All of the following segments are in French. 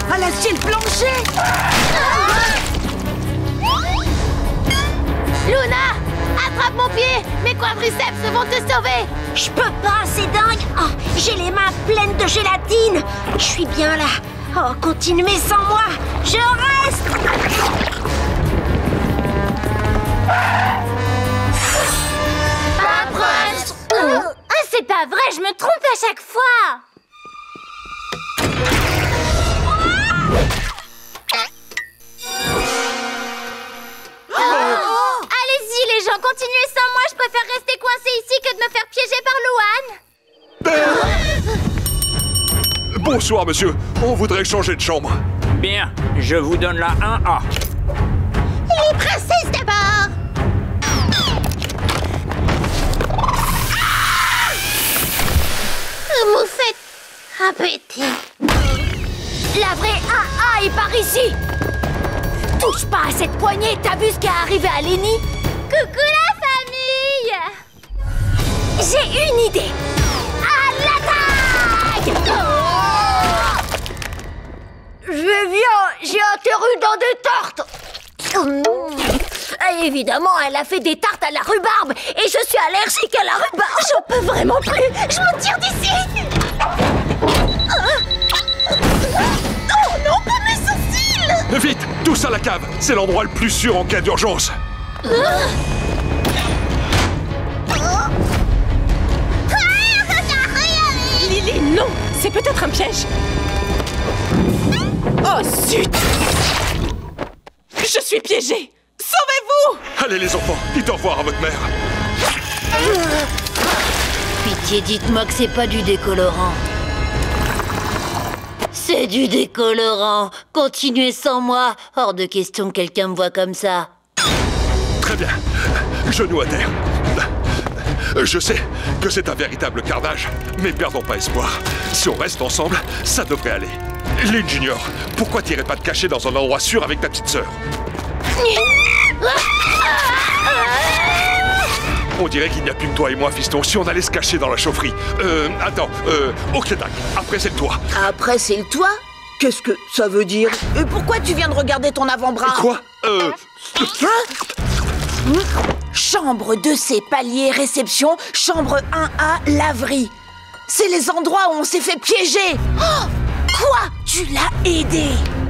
Elle a scié le plancher. Luna, attrape mon pied. Mes quadriceps vont te sauver. Je peux pas, c'est dingue. Oh, j'ai les mains pleines de gélatine. Je suis bien là. Oh, continuez sans moi. Je reste. Approche. C'est pas vrai, je me trompe à chaque fois. Allez-y les gens, continuez sans moi. Je préfère rester coincé ici que de me faire piéger par Louane. Bonsoir, monsieur. On voudrait changer de chambre. Bien, je vous donne la 1A. Les princesses d'abord. Vous faites répéter. La vraie 1A est par ici. Touche pas à cette poignée, t'as vu ce qui est arrivé à Lenny? Coucou la famille. J'ai une idée. À l'attaque! Je viens, j'ai un terru dans des tartes. Évidemment, elle a fait des tartes à la rhubarbe et je suis allergique à la rhubarbe. J'en peux vraiment plus. Je me tire d'ici. Oh non, pas mes sourcils. Vite, tous à la cave. C'est l'endroit le plus sûr en cas d'urgence. Lily, non. C'est peut-être un piège. Oh, zut. Je suis piégée. Sauvez-vous! Allez les enfants, dites au revoir à votre mère. Pitié, dites-moi que c'est pas du décolorant. C'est du décolorant. Continuez sans moi. Hors de question que quelqu'un me voie comme ça. Très bien. Genoux à terre. Je sais que c'est un véritable carnage, mais perdons pas espoir. Si on reste ensemble, ça devrait aller. Lynn Junior, pourquoi t'irais pas te cacher dans un endroit sûr avec ta petite sœur? On dirait qu'il n'y a plus que toi et moi, fiston. Si on allait se cacher dans la chaufferie. Ok, d'accord. Après, c'est le toit. Après, c'est le toit? Qu'est-ce que ça veut dire? Et pourquoi tu viens de regarder ton avant-bras? Quoi? Chambre 2C, palier, réception. Chambre 1A, laverie. C'est les endroits où on s'est fait piéger. Oh, quoi? Tu l'as aidé?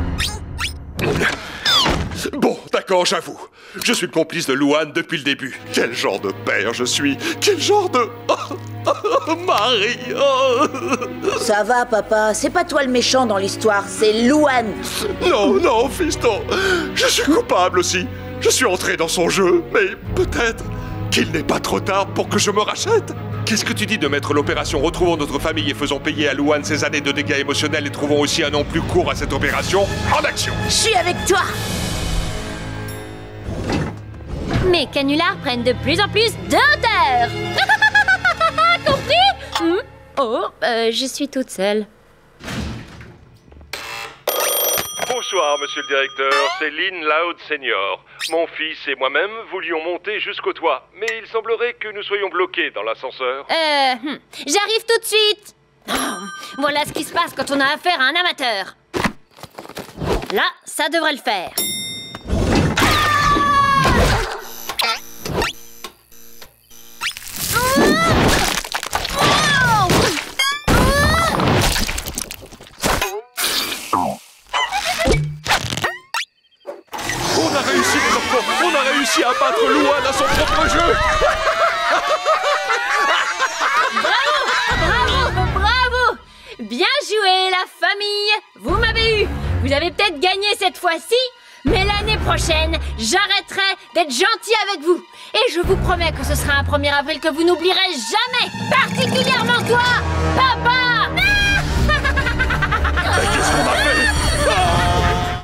Bon, d'accord, j'avoue. Je suis le complice de Louane depuis le début. Quel genre de père je suis? Quel genre de... mari? Ça va, papa. C'est pas toi le méchant dans l'histoire, c'est Louane. Non, non, fiston. Je suis coupable aussi. Je suis entré dans son jeu, mais peut-être qu'il n'est pas trop tard pour que je me rachète. Qu'est-ce que tu dis de mettre l'opération Retrouvons notre famille et faisons payer à Louane ses années de dégâts émotionnels et trouvons aussi un nom plus court à cette opération en action? Je suis avec toi. Mes canulars prennent de plus en plus de hauteur. Compris? Je suis toute seule. Bonsoir, monsieur le directeur. C'est Lynn Loud Senior. Mon fils et moi-même voulions monter jusqu'au toit, mais il semblerait que nous soyons bloqués dans l'ascenseur. J'arrive tout de suite. Voilà ce qui se passe quand on a affaire à un amateur. Là, ça devrait le faire. On a réussi, les enfants! On a réussi à battre Louane à son propre jeu! Bravo! Bien joué, la famille! Vous m'avez eu! Vous avez peut-être gagné cette fois-ci, mais l'année prochaine, j'arrêterai d'être gentil avec vous. Et je vous promets que ce sera un 1er avril que vous n'oublierez jamais, particulièrement toi, papa! Mais qu'est-ce qu'on a fait?